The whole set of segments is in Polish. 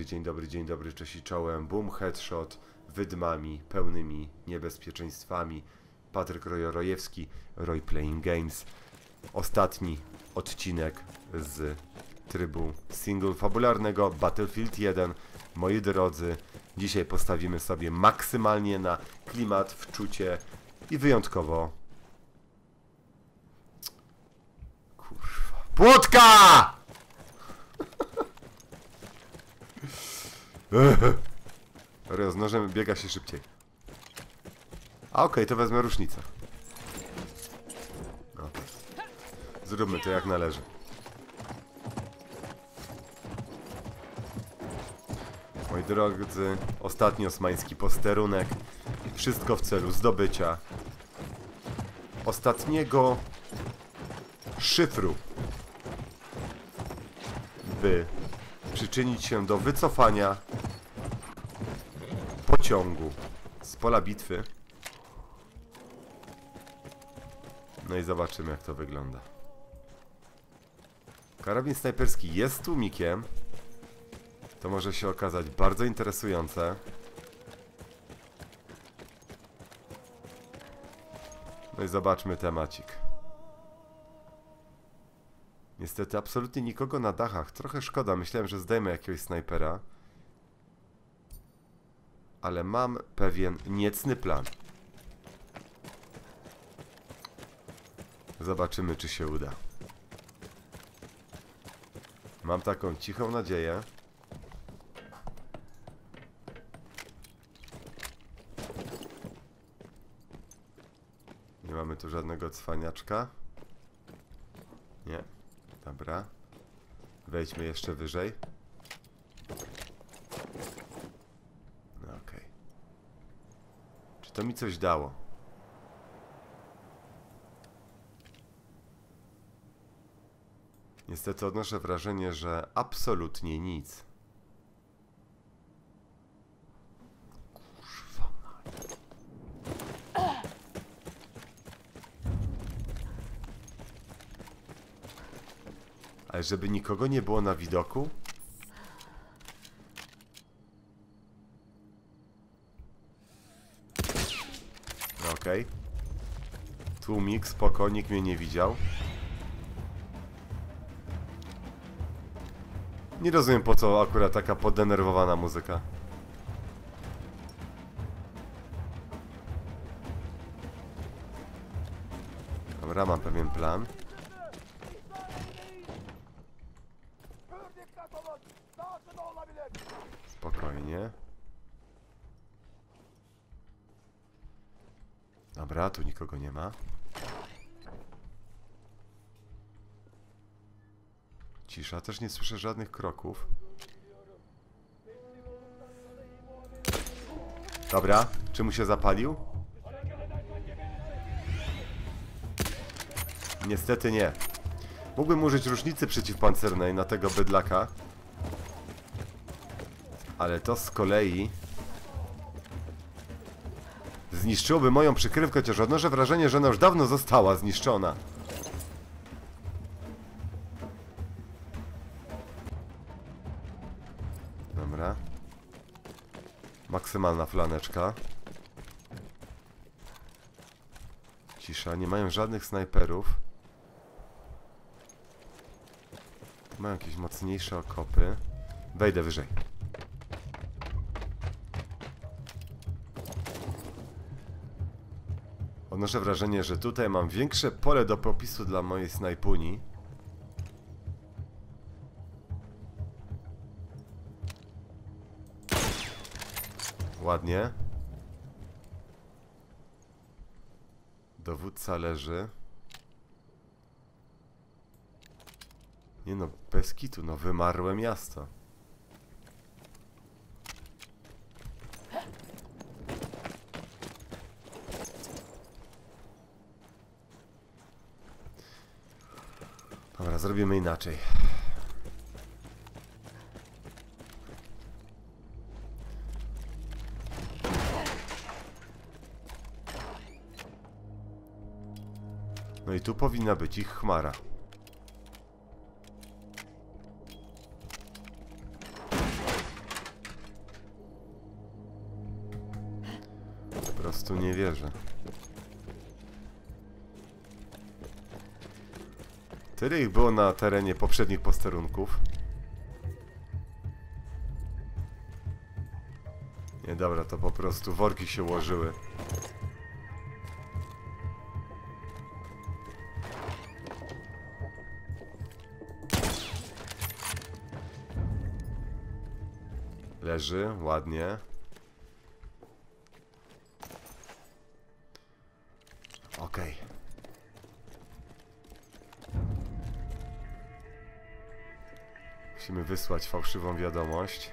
dzień dobry, cześć i czołem. Boom, headshot, wydmami, pełnymi niebezpieczeństwami. Patryk Rojewski, Roy Playing Games. Ostatni odcinek z trybu single fabularnego Battlefield 1. Moi drodzy, dzisiaj postawimy sobie maksymalnie na klimat, wczucie i wyjątkowo... Kurwa... Płotka! Z nożem biega się szybciej. A okej, to wezmę rusznicę. No. Zróbmy to jak należy. Moi drodzy, ostatni osmański posterunek. Wszystko w celu zdobycia ostatniego szyfru, by przyczynić się do wycofania pociągu z pola bitwy. No i zobaczymy, jak to wygląda. Karabin snajperski jest tłumikiem. To może się okazać bardzo interesujące. No i zobaczmy temacik. Niestety absolutnie nikogo na dachach. Trochę szkoda, myślałem, że zdejmę jakiegoś snajpera. Ale mam pewien niecny plan. Zobaczymy, czy się uda. Mam taką cichą nadzieję. Nie mamy tu żadnego cwaniaczka. Nie. Dobra. Wejdźmy jeszcze wyżej. No okej. Czy to mi coś dało? Niestety odnoszę wrażenie, że absolutnie nic. Kurwa mać. Ale żeby nikogo nie było na widoku? Okej. Tłumik, spoko, nikt mnie nie widział. Nie rozumiem, po co akurat taka podenerwowana muzyka. Dobra, mam pewien plan. Spokojnie. Dobra, tu nikogo nie ma. Cisza, też nie słyszę żadnych kroków. Dobra, czy mu się zapalił? Niestety nie. Mógłbym użyć różnicy przeciwpancernej na tego bydlaka. Ale to z kolei zniszczyłoby moją przykrywkę, chociaż odnoszę wrażenie, że ona już dawno została zniszczona. Dobra. Maksymalna flaneczka. Cisza, nie mają żadnych snajperów. Tu mają jakieś mocniejsze okopy. Wejdę wyżej. Odnoszę wrażenie, że tutaj mam większe pole do popisu dla mojej snajpuni. Ładnie. Dowódca leży. Nie no, bez kitu, no wymarłe miasto. Dobra, zrobimy inaczej. No i tu powinna być ich chmara. prostu nie wierzę. Tyle ich było na terenie poprzednich posterunków. Nie, dobra, to po prostu worki się ułożyły. Leży, ładnie. Okej. Musimy wysłać fałszywą wiadomość.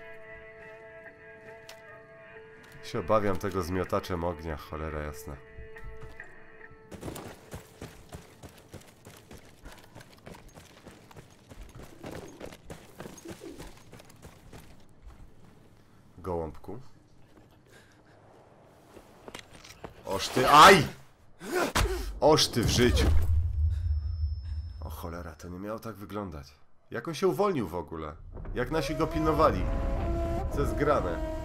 Się obawiam tego z miotaczem ognia, cholera jasna. Gołąbku. Oż ty, aj! Oż ty w życiu. O cholera, to nie miało tak wyglądać. Jak on się uwolnił w ogóle? Jak nasi go pilnowali? Co jest grane?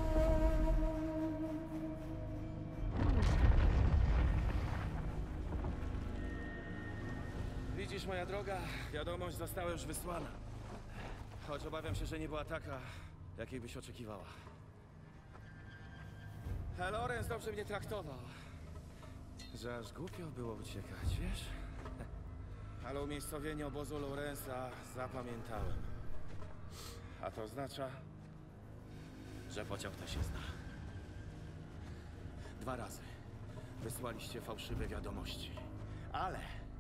Widzisz, moja droga, wiadomość została już wysłana. Choć obawiam się, że nie była taka, jakiej byś oczekiwała. Lorenz dobrze mnie traktował. Że aż głupio było uciekać, wiesz? Ale umiejscowienie obozu Lorenza zapamiętałem. A to oznacza, że pociąg to się zna. 2 razy wysłaliście fałszywe wiadomości. Ale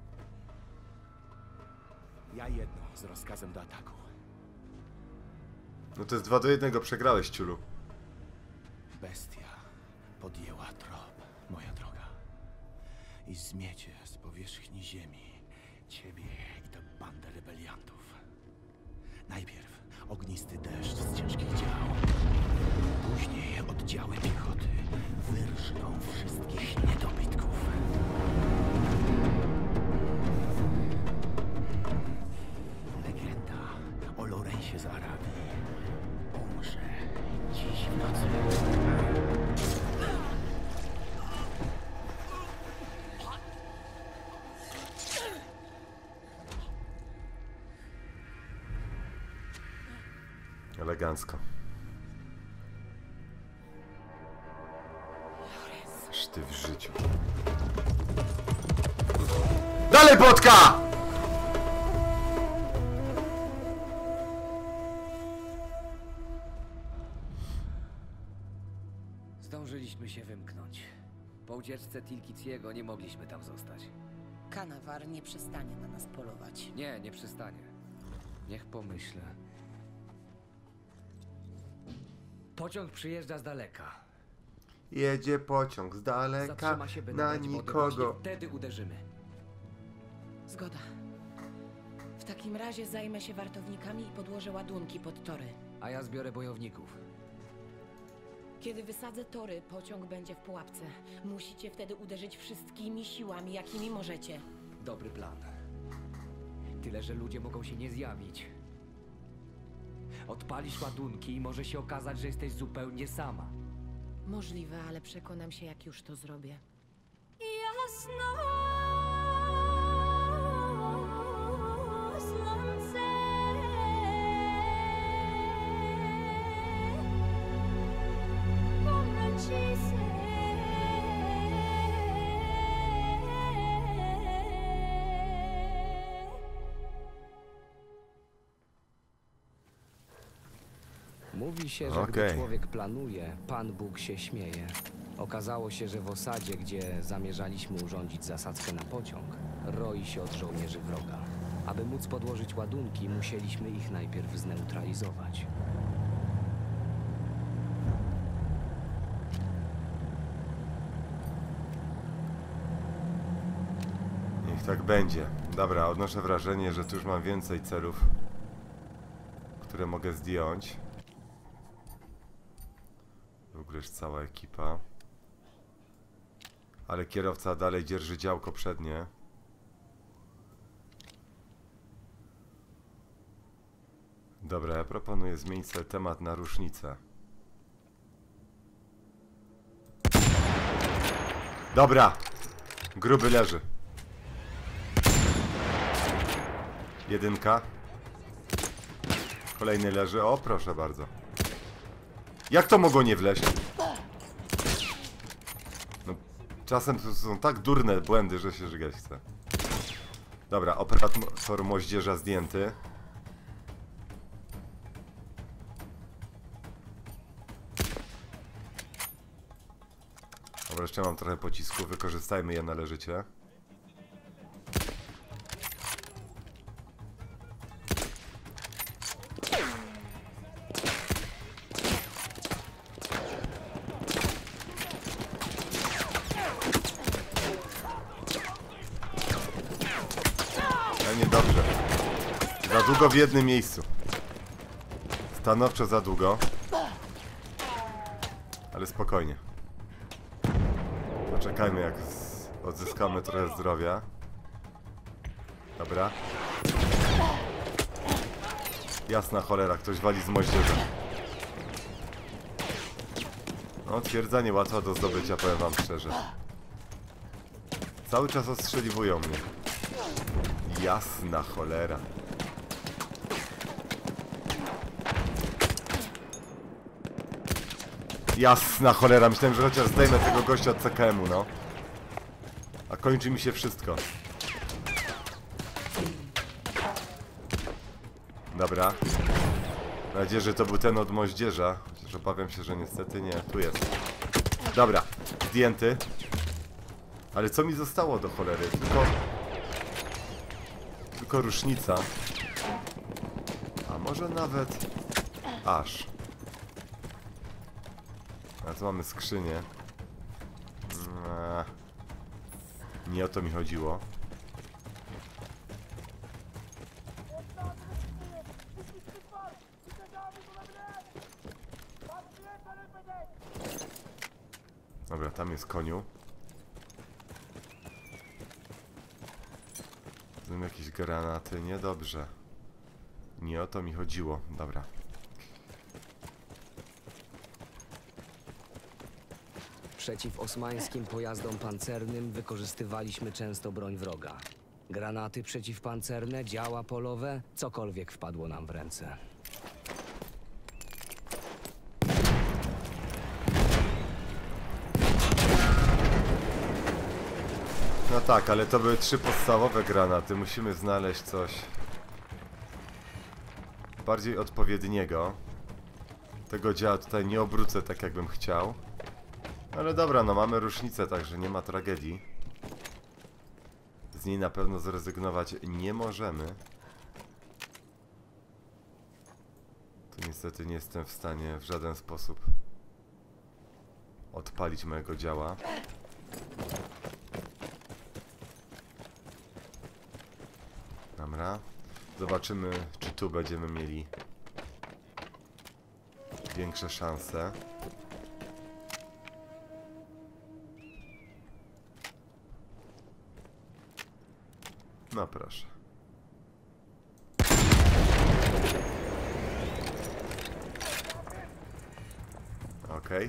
ja jedno z rozkazem do ataku. No to jest 2-1, przegrałeś, ciulu. Bestia podjęła trop, moja droga. I zmiecie z powierzchni ziemi ciebie i tę bandę rebeliantów. Najpierw ognisty deszcz z ciężkich dział. Później oddziały piechoty wyrżną wszystkich niedobitków. Legenda o Lorenzie z Arabii umrze dziś w nocy. Elegancko. Aż ty w życiu. Dalej, Botka! Zdążyliśmy się wymknąć. Po ucieczce Tilkiciego nie mogliśmy tam zostać. Kanawar nie przestanie na nas polować. Nie, nie przystanie. Niech pomyślę. Pociąg przyjeżdża z daleka. Jedzie pociąg z daleka, Zatrzyma się, by na nabrać wody. nikogo. Właśnie wtedy uderzymy. Zgoda. W takim razie zajmę się wartownikami i podłożę ładunki pod tory. A ja zbiorę bojowników. Kiedy wysadzę tory, pociąg będzie w pułapce. Musicie wtedy uderzyć wszystkimi siłami, jakimi możecie. Dobry plan. Tyle, że ludzie mogą się nie zjawić. Odpalisz ładunki i może się okazać, że jesteś zupełnie sama. Możliwe, ale przekonam się, jak już to zrobię. Jasno słońce pomraci się. Mówi się, że Okej. gdy człowiek planuje, Pan Bóg się śmieje. Okazało się, że w osadzie, gdzie zamierzaliśmy urządzić zasadzkę na pociąg, roi się od żołnierzy wroga. Aby móc podłożyć ładunki, musieliśmy ich najpierw zneutralizować. Niech tak będzie. Dobra, odnoszę wrażenie, że tu już mam więcej celów, które mogę zdjąć. W ogóle już cała ekipa. Ale kierowca dalej dzierży działko przednie. Dobra, ja proponuję zmienić sobie temat na rusznicę. Dobra. Gruby leży. Jedynka. Kolejny leży. O, proszę bardzo. Jak to mogło nie wleść? No, czasem to są tak durne błędy, że się żygać chce. Dobra, operator moździerza zdjęty. Dobra, jeszcze mam trochę pocisków. Wykorzystajmy je należycie. No niedobrze. Za długo w jednym miejscu. Stanowczo za długo. Ale spokojnie. Poczekajmy, jak odzyskamy trochę zdrowia. Dobra. Jasna cholera, ktoś wali z moździerzem. No, twierdza niełatwa do zdobycia, powiem wam szczerze. Cały czas ostrzeliwują mnie. Jasna cholera. Jasna cholera, myślałem, że chociaż zdejmę tego gościa od CKM-u, no. A kończy mi się wszystko. Dobra. Mam nadzieję, że to był ten od moździerza. Chociaż obawiam się, że niestety nie. Tu jest. Dobra, zdjęty. Ale co mi zostało do cholery? Tylko rusznica. A może nawet... aż. A tu mamy skrzynię. Nie o to mi chodziło. Dobra, tam jest koniu. Są jakieś granaty, niedobrze. Nie o to mi chodziło, dobra. Przeciw osmańskim pojazdom pancernym wykorzystywaliśmy często broń wroga. Granaty przeciwpancerne, działa polowe, cokolwiek wpadło nam w ręce. No tak, ale to były 3 podstawowe granaty. Musimy znaleźć coś bardziej odpowiedniego. Tego działa tutaj nie obrócę tak, jakbym chciał. Ale dobra, no mamy rusznicę, także nie ma tragedii. Z niej na pewno zrezygnować nie możemy. Tu niestety nie jestem w stanie w żaden sposób odpalić mojego działa. Dobra. Zobaczymy, czy tu będziemy mieli większe szanse. No proszę. Okej.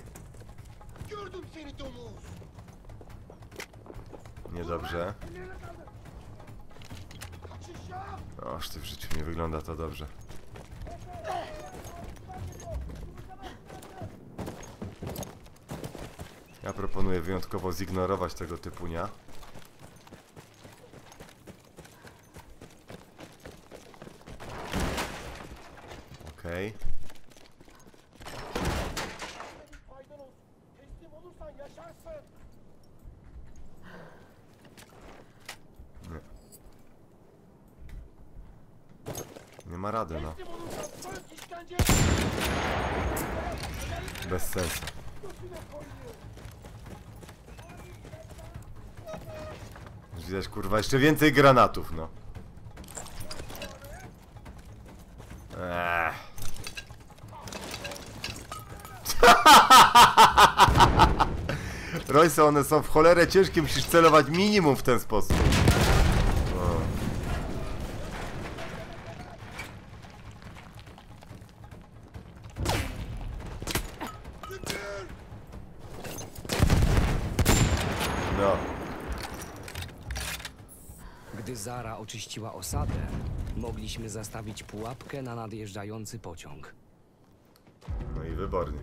Niedobrze. Oż ty, w życiu nie wygląda to dobrze. Ja proponuję wyjątkowo zignorować tego typunia. Okej. Nie. Nie ma rady, no. Bez sensu. Widać, kurwa, jeszcze więcej granatów, no. Royce, one są w cholerę ciężkie, musisz celować minimum w ten sposób. O. No. Gdy Zara oczyściła osadę, mogliśmy zastawić pułapkę na nadjeżdżający pociąg. No i wybornie.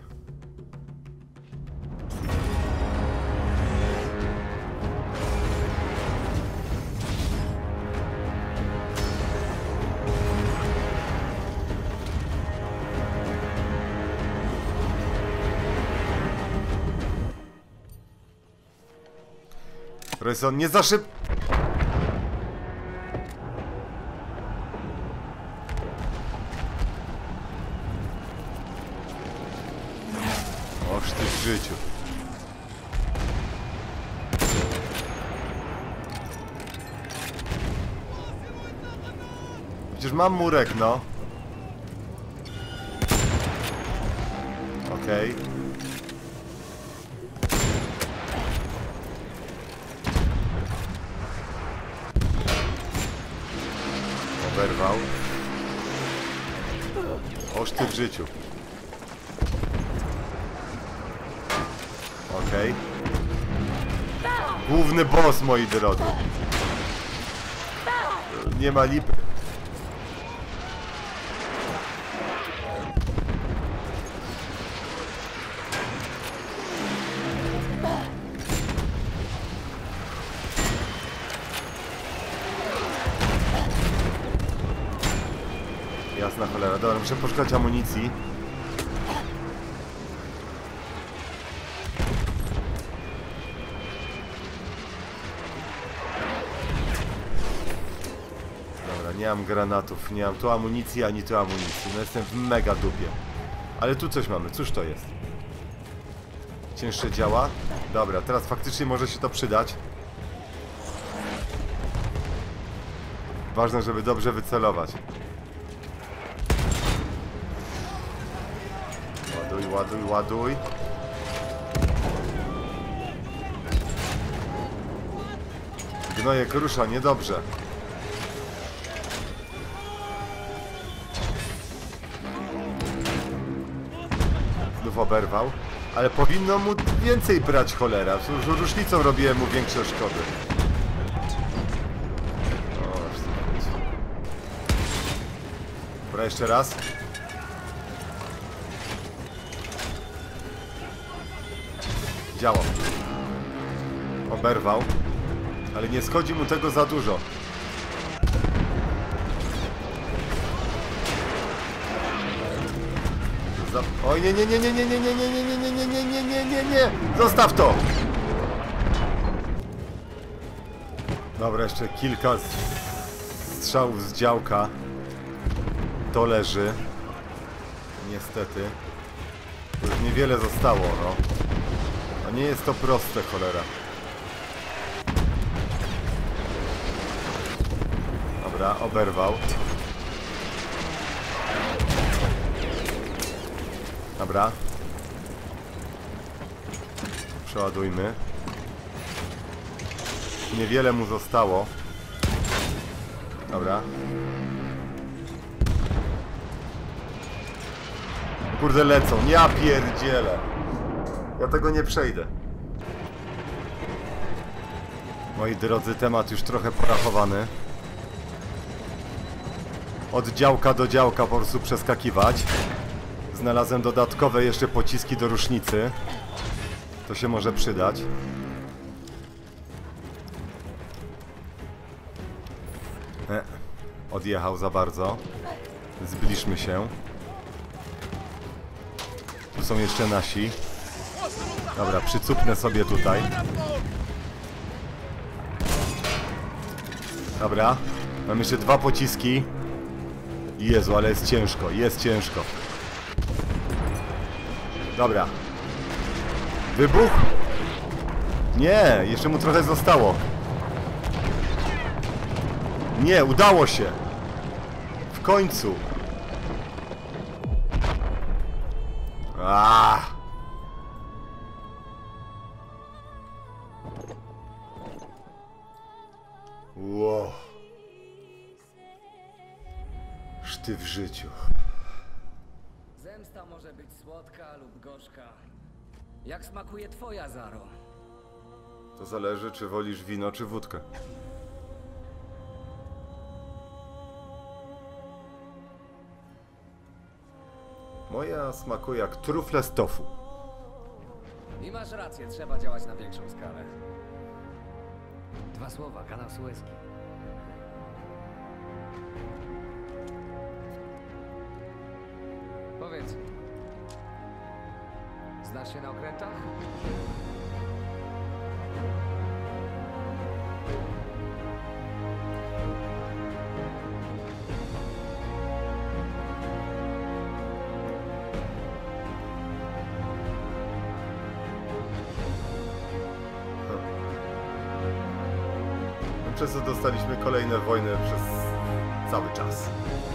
Rejson, nie za szyb... Oż ty w życiu. Przecież mam murek, no. Okej. Oberwał. Oż ty w życiu. Okej. Główny boss, moi drodzy. Nie ma lipy. Jasna cholera. Dobra, muszę poszukać amunicji. Dobra, nie mam granatów, nie mam tu amunicji, ani tu amunicji. No jestem w mega dupie. Ale tu coś mamy. Cóż to jest? Cięższe działa? Dobra, teraz faktycznie może się to przydać. Ważne, żeby dobrze wycelować. Ładuj, ładuj, ładuj. Gnojek rusza, niedobrze. Znów oberwał. Ale powinno mu więcej brać, cholera. Z rusznicą robiłem mu większe szkody. Dobra, jeszcze raz. Działa. Oberwał. Ale nie schodzi mu tego za dużo. Oj, nie, nie, nie, nie, nie, nie, nie, nie, nie, nie, nie, nie, nie, nie, nie, nie. Zostaw to! Dobra, jeszcze kilka strzałów z działka. To leży. Niestety. Już niewiele zostało, no. A nie jest to proste, cholera. Dobra, oberwał. Dobra. Przeładujmy. Niewiele mu zostało. Dobra. Kurde, lecą. Ja pierdzielę. Ja tego nie przejdę. Moi drodzy, temat już trochę porachowany. Od działka do działka po prostu przeskakiwać. Znalazłem dodatkowe jeszcze pociski do rusznicy. To się może przydać. Odjechał za bardzo. Zbliżmy się. Tu są jeszcze nasi. Dobra, przycupnę sobie tutaj. Dobra. Mam jeszcze 2 pociski. Jezu, ale jest ciężko, jest ciężko. Dobra. Wybuch? Nie, jeszcze mu trochę zostało. Nie, udało się. W końcu. Wow. Szty w życiu. Zemsta może być słodka lub gorzka. Jak smakuje twoja, Zaro? To zależy, czy wolisz wino, czy wódkę. Moja smakuje jak trufle z tofu. I masz rację, trzeba działać na większą skalę. 2 słowa, kanał Suezki. Powiedz, znasz się na okrętach? Przez co dostaliśmy kolejne wojny przez cały czas.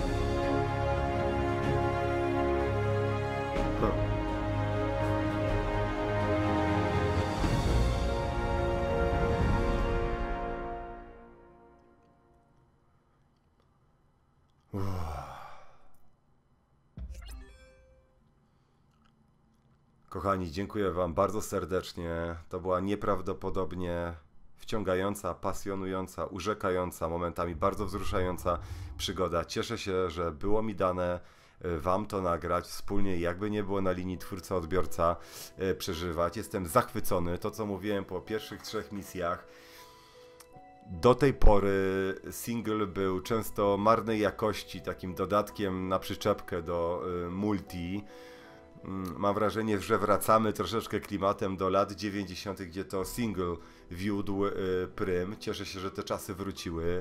Kochani, dziękuję wam bardzo serdecznie. To była nieprawdopodobnie wciągająca, pasjonująca, urzekająca, momentami bardzo wzruszająca przygoda. Cieszę się, że było mi dane wam to nagrać wspólnie, jakby nie było na linii twórca-odbiorca przeżywać. Jestem zachwycony. To, co mówiłem po pierwszych 3 misjach, do tej pory single był często marnej jakości, takim dodatkiem na przyczepkę do multi. Mam wrażenie, że wracamy troszeczkę klimatem do lat 90., gdzie to single wiódł prym. Cieszę się, że te czasy wróciły.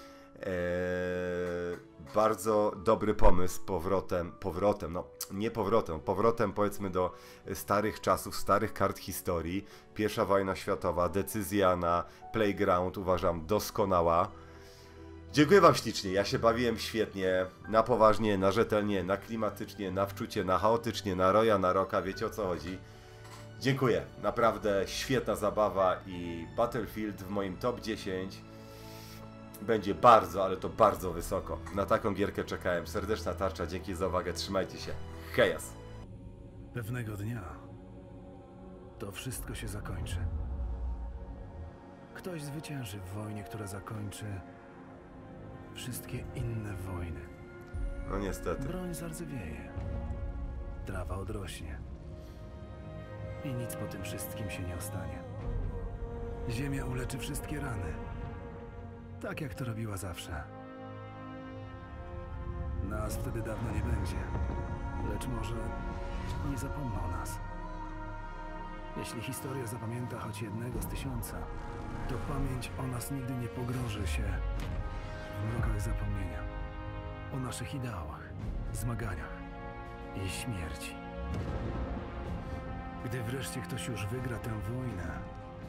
Bardzo dobry pomysł powrotem powiedzmy do starych czasów, starych kart historii. Pierwsza wojna światowa, decyzja na Playground uważam doskonała. Dziękuję wam ślicznie, ja się bawiłem świetnie, na poważnie, na rzetelnie, na klimatycznie, na wczucie, na chaotycznie, na roja, na roka, wiecie o co chodzi. Dziękuję, naprawdę świetna zabawa i Battlefield w moim top 10 będzie bardzo, ale to bardzo wysoko. Na taką gierkę czekałem. Serdeczna tarcza, dzięki za uwagę, trzymajcie się. Hejas! Pewnego dnia to wszystko się zakończy. Ktoś zwycięży w wojnie, która zakończy wszystkie inne wojny. No niestety. Broń zardzewieje. Trawa odrośnie. I nic po tym wszystkim się nie ostanie. Ziemia uleczy wszystkie rany. Tak jak to robiła zawsze. Nas wtedy dawno nie będzie. Lecz może nie zapomną o nas. Jeśli historia zapamięta choć jednego z 1000, to pamięć o nas nigdy nie pogrąży się w mrokach zapomnienia. O naszych ideałach, zmaganiach i śmierci. Gdy wreszcie ktoś już wygra tę wojnę,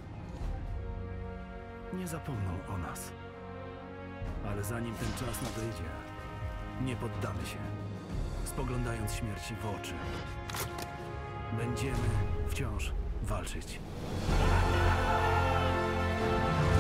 nie zapomną o nas. Ale zanim ten czas nadejdzie, nie poddamy się, spoglądając śmierci w oczy. Będziemy wciąż walczyć.